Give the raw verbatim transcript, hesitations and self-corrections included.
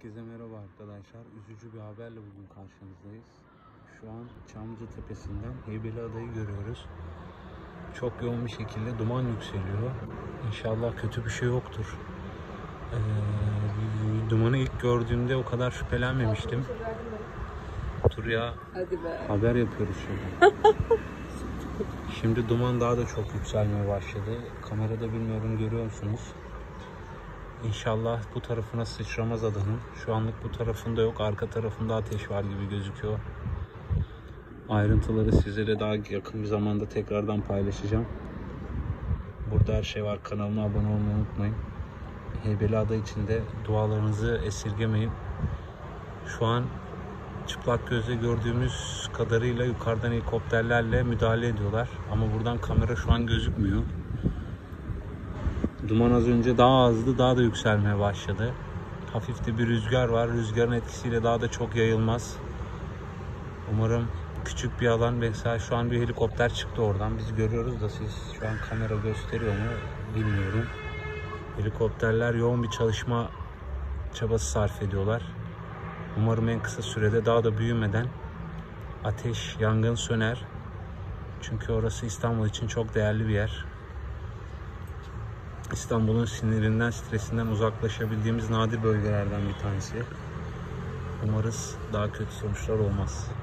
Herkese merhaba arkadaşlar. Üzücü bir haberle bugün karşınızdayız. Şu an Çamlıca Tepesi'nden Heybeliada'yı görüyoruz. Çok yoğun bir şekilde duman yükseliyor. İnşallah kötü bir şey yoktur. Ee, dumanı ilk gördüğümde o kadar şüphelenmemiştim. Dur ya. Hadi be. Haber yapıyoruz şimdi. Şimdi duman daha da çok yükselmeye başladı. Kamerada bilmiyorum, görüyor musunuz? İnşallah bu tarafına sıçramaz adanın. Şu anlık bu tarafında yok. Arka tarafında ateş var gibi gözüküyor. Ayrıntıları sizlere daha yakın bir zamanda tekrardan paylaşacağım. Burada her şey var. Kanalıma abone olmayı unutmayın. Heybeliada için de dualarınızı esirgemeyin. Şu an çıplak gözle gördüğümüz kadarıyla yukarıdan helikopterlerle müdahale ediyorlar. Ama buradan kamera şu an gözükmüyor. Duman az önce daha azdı, daha da yükselmeye başladı. Hafif de bir rüzgar var. Rüzgarın etkisiyle daha da çok yayılmaz. Umarım küçük bir alan, mesela şu an bir helikopter çıktı oradan. Biz görüyoruz da siz şu an kamera gösteriyor mu bilmiyorum. Helikopterler yoğun bir çalışma çabası sarf ediyorlar. Umarım en kısa sürede, daha da büyümeden ateş, yangın söner. Çünkü orası İstanbul için çok değerli bir yer. İstanbul'un sinirinden, stresinden uzaklaşabildiğimiz nadir bölgelerden bir tanesi. Umarız daha kötü sonuçlar olmaz.